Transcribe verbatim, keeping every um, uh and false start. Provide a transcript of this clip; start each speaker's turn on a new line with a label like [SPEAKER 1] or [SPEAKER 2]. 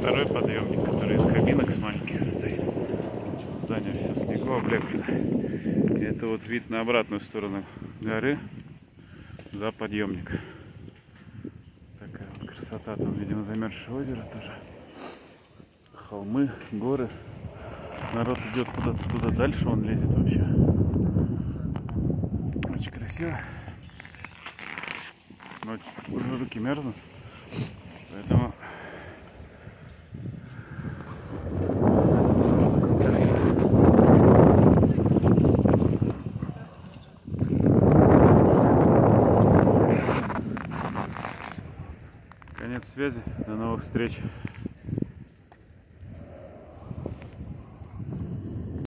[SPEAKER 1] второй подъемник, который из кабинок с маленьких состоит. Здание все в снегу облеплено. И это вот вид на обратную сторону горы за подъемник. Такая вот красота. Там, видимо, замерзшее озеро тоже. Холмы, горы. Народ идет куда-то туда дальше, он лезет вообще. Очень красиво. Но уже руки мерзнут. Поэтому конец связи. До новых встреч.